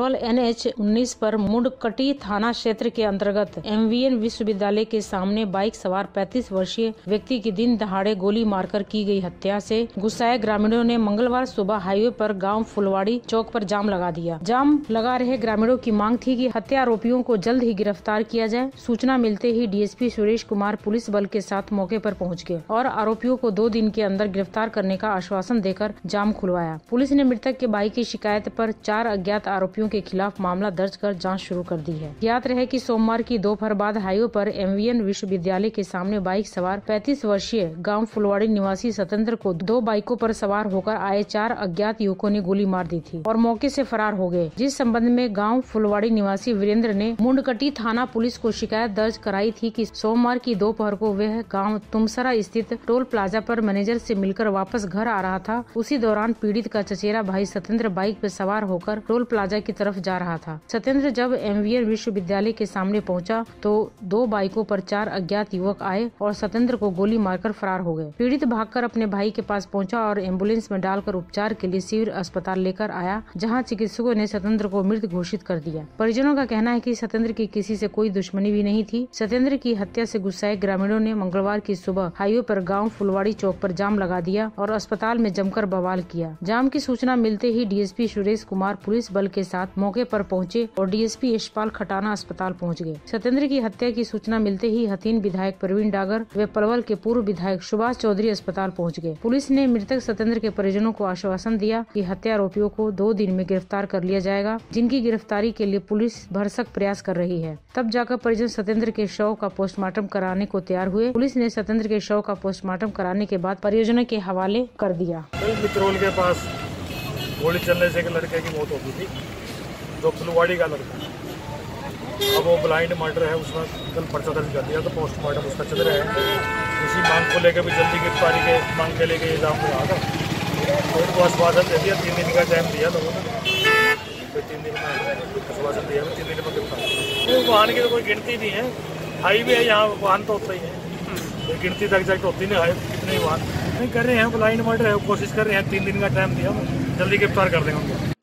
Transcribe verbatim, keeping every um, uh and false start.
Palwal N H उन्नीस पर मुंडकटी थाना क्षेत्र के अंतर्गत एम वी एन विश्वविद्यालय के सामने बाइक सवार पैंतीस वर्षीय व्यक्ति की दिन दहाड़े गोली मारकर की गई हत्या से गुस्साए ग्रामीणों ने मंगलवार सुबह हाईवे पर गांव फुलवाड़ी चौक पर जाम लगा दिया। जाम लगा रहे ग्रामीणों की मांग थी कि हत्या आरोपियों को जल्द ही गिरफ्तार किया जाए। सूचना मिलते ही D S P Suresh Kumar police बल के साथ मौके पर पहुंच गए और आरोपियों को दो दिन के अंदर गिरफ्तार करने का आश्वासन देकर जाम खुलवाया। पुलिस ने मृतक के भाई की शिकायत पर चार अज्ञात आरोपियों के खिलाफ मामला दर्ज कर जांच शुरू कर दी है। ज्ञात रहे कि सोमवार की दोपहर बाद हाईवे पर एम वी एन विश्वविद्यालय के सामने बाइक सवार पैंतीस वर्षीय गांव फुलवाड़ी निवासी सतेंद्र को दो बाइकों पर सवार होकर आए चार अज्ञात युवकों ने गोली मार दी थी और मौके से फरार हो गए। जिस संबंध में गांव फुलवाड़ी निवासी वीरेंद्र ने मुंडकटी थाना पुलिस को शिकायत दर्ज कराई थी कि सोमवार की दोपहर को वह गाँव तुमसरा स्थित टोल प्लाजा पर मैनेजर से मिलकर वापस घर आ रहा था। उसी दौरान पीड़ित का चचेरा भाई सतेंद्र बाइक पर सवार होकर टोल प्लाजा की तरफ जा रहा था। सतेंद्र जब एम वी एन विश्वविद्यालय के सामने पहुंचा तो दो बाइकों पर चार अज्ञात युवक आए और सतेंद्र को गोली मारकर फरार हो गए। पीड़ित भागकर अपने भाई के पास पहुंचा और एम्बुलेंस में डालकर उपचार के लिए सिविल अस्पताल लेकर आया, जहां चिकित्सकों ने सतेंद्र को मृत घोषित कर दिया। परिजनों का कहना है कि सतेंद्र की किसी से कोई दुश्मनी भी नहीं थी। सतेंद्र की हत्या से गुस्साए ग्रामीणों ने मंगलवार की सुबह हाईवे पर गाँव फुलवाड़ी चौक पर जाम लगा दिया और अस्पताल में जमकर बवाल किया। जाम की सूचना मिलते ही D S P Suresh Kumar police बल के साथ मौके पर पहुंचे और D S P Yashpal Khatana अस्पताल पहुंच गए। सतेंद्र की हत्या की सूचना मिलते ही हथीन विधायक प्रवीण डागर व पलवल के पूर्व विधायक सुभाष चौधरी अस्पताल पहुंच गए। पुलिस ने मृतक सतेंद्र के परिजनों को आश्वासन दिया कि हत्या आरोपियों को दो दिन में गिरफ्तार कर लिया जाएगा, जिनकी गिरफ्तारी के लिए पुलिस भरसक प्रयास कर रही है। तब जाकर परिजन सतेंद्र के शव का पोस्टमार्टम कराने को तैयार हुए। पुलिस ने सतेंद्र के शव का पोस्टमार्टम कराने के बाद परियोजना के हवाले कर दिया। मित्रोल के पास गोली चलने से एक लड़के की मौत हो गई थी, जो फुलवाड़ी का लड़का। अब वो ब्लाइंड मर्डर है, उसमें कल पर्चा दर्ज कर दिया तो पोस्टमार्टम उसका चल रहा है। इसी मांग को लेकर भी जल्दी गिरफ्तारी के मांग के लेकर इल्जाम लगा था तो उनको आश्वासन दे दिया, तीन दिन का टाइम दिया लोगों ने। तो तीन दिन में आश्वासन दिया, तीन दिन में गिरफ्तार। वो वाहन की तो कोई गिनती नहीं है, हाईवे है, यहाँ वाहन तो होता ही है, कोई गिनती तक जाकर होती नहीं है कितने वाहन नहीं कर रहे हैं। ब्लाइंड मर्डर है, कोशिश कर रहे हैं, तीन दिन का टाइम दिया, जल्दी गिरफ्तार कर देंगे उनको।